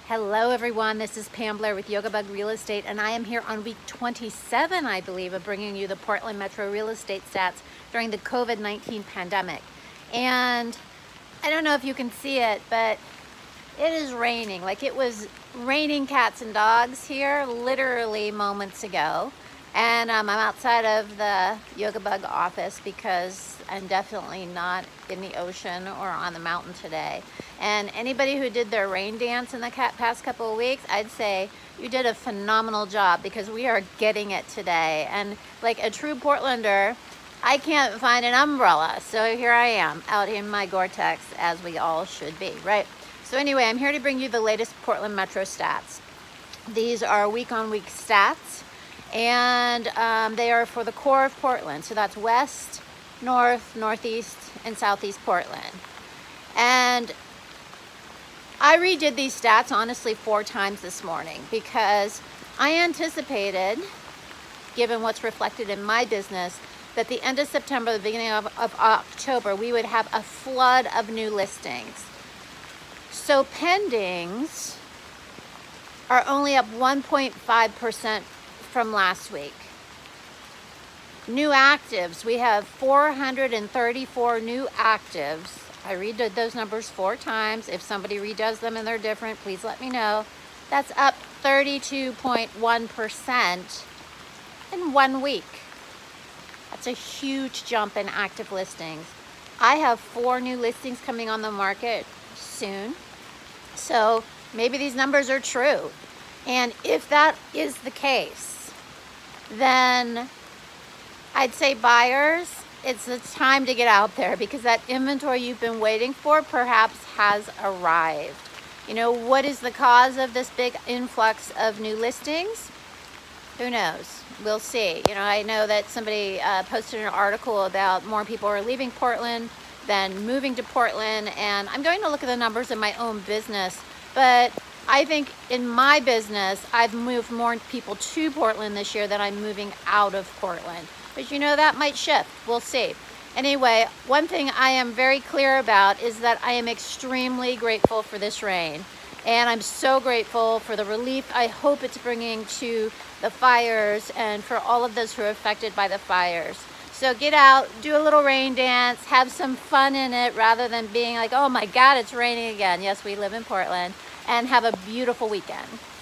Hello everyone, this is Pam Blair with Yoga Bug Real Estate, and I am here on week 27, I believe, of bringing you the Portland Metro real estate stats during the COVID-19 pandemic. And I don't know if you can see it, but it is raining. Like, it was raining cats and dogs here literally moments ago. And I'm outside of the Yoga Bug office because I'm definitely not in the ocean or on the mountain today. And anybody who did their rain dance in the past couple of weeks, I'd say you did a phenomenal job, because we are getting it today. And like a true Portlander, I can't find an umbrella. So here I am out in my Gore-Tex, as we all should be, right? So anyway, I'm here to bring you the latest Portland Metro stats. These are week-on-week stats. And they are for the core of Portland. So that's west, north, northeast, and southeast Portland. And I redid these stats, honestly, 4 times this morning, because I anticipated, given what's reflected in my business, that the end of September, the beginning of October, we would have a flood of new listings. So pendings are only up 1.5% from last week. New actives, we have 434 new actives. I redid those numbers 4 times. If somebody redoes them and they're different, please let me know. That's up 32.1% in 1 week. That's a huge jump in active listings. I have 4 new listings coming on the market soon. So maybe these numbers are true. And if that is the case, then I'd say buyers, it's the time to get out there, because that inventory you've been waiting for perhaps has arrived. You know, what is the cause of this big influx of new listings? Who knows? We'll see. You know, I know that somebody posted an article about more people are leaving Portland than moving to Portland, and I'm going to look at the numbers in my own business, but I think in my business, I've moved more people to Portland this year than I'm moving out of Portland. But you know, that might shift. We'll see. Anyway, one thing I am very clear about is that I am extremely grateful for this rain. And I'm so grateful for the relief I hope it's bringing to the fires and for all of those who are affected by the fires. So get out, do a little rain dance, have some fun in it, rather than being like, oh my God, it's raining again. Yes, we live in Portland. And have a beautiful weekend.